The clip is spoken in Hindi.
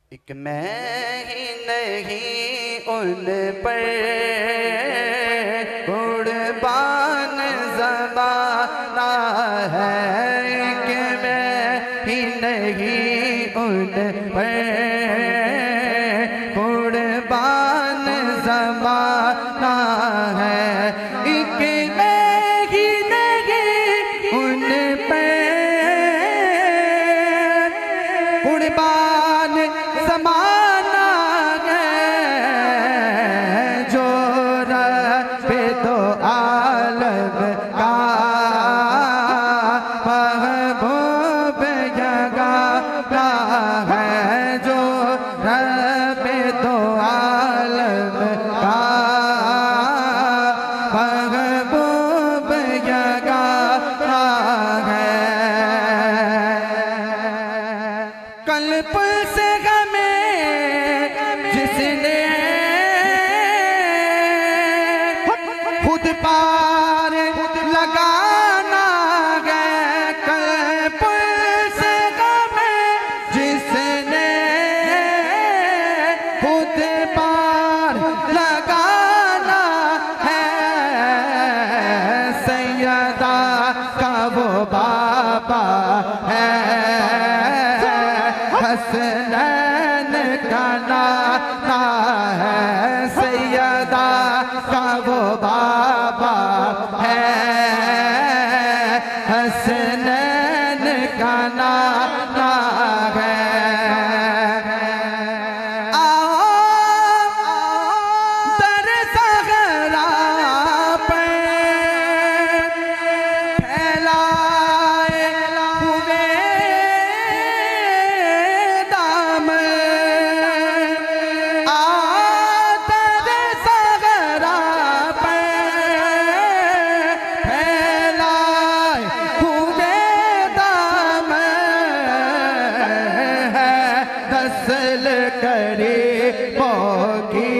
एक मैं ही नहीं उन पर कुर्बान ज़माना है। एक मैं ही नहीं उन पर कुर्बान ज़माना है। एक मैं ही नहीं उन पर कुर्बान ज़माना है। जो रब्बे दो आलम का महबूब जगाना है। जो रब्बे दो आलम का महबूब जगाना है। कल्प से जिसने खुद पार लगाना है। कल्प से जिसने खुद पार लगाना है। सैयदा का वो बाबा है। हसनैन का नाना है। सैयदा का वो बाबा है। हसनैन का नाना है। आओ दर ज़हरा पे फैलाए हुए दसल करे मोगी